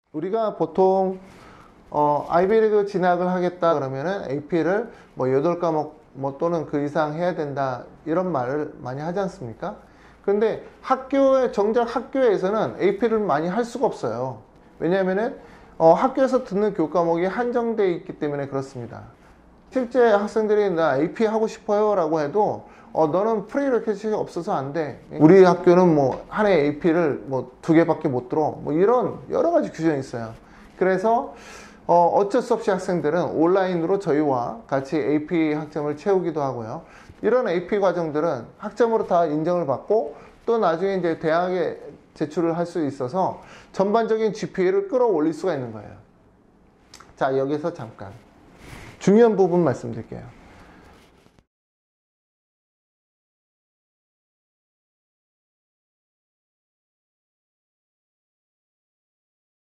우리가 보통 아이비리그 진학을 하겠다 그러면은 AP를 뭐 8과목 뭐 또는 그 이상 해야 된다 이런 말을 많이 하지 않습니까? 그런데 정작 학교에서는 AP를 많이 할 수가 없어요. 왜냐하면은 학교에서 듣는 교과목이 한정되어 있기 때문에 그렇습니다. 실제 학생들이 나 AP 하고 싶어요 라고 해도 너는 프리레퀴시가 없어서 안 돼. 우리 학교는 뭐 한 해 AP를 뭐 2개밖에 못 들어. 뭐 이런 여러 가지 규정이 있어요. 그래서 어쩔 수 없이 학생들은 온라인으로 저희와 같이 AP 학점을 채우기도 하고요. 이런 AP 과정들은 학점으로 다 인정을 받고 또 나중에 이제 대학에 제출을 할 수 있어서 전반적인 GPA를 끌어올릴 수가 있는 거예요. 자, 여기서 잠깐 중요한 부분 말씀드릴게요.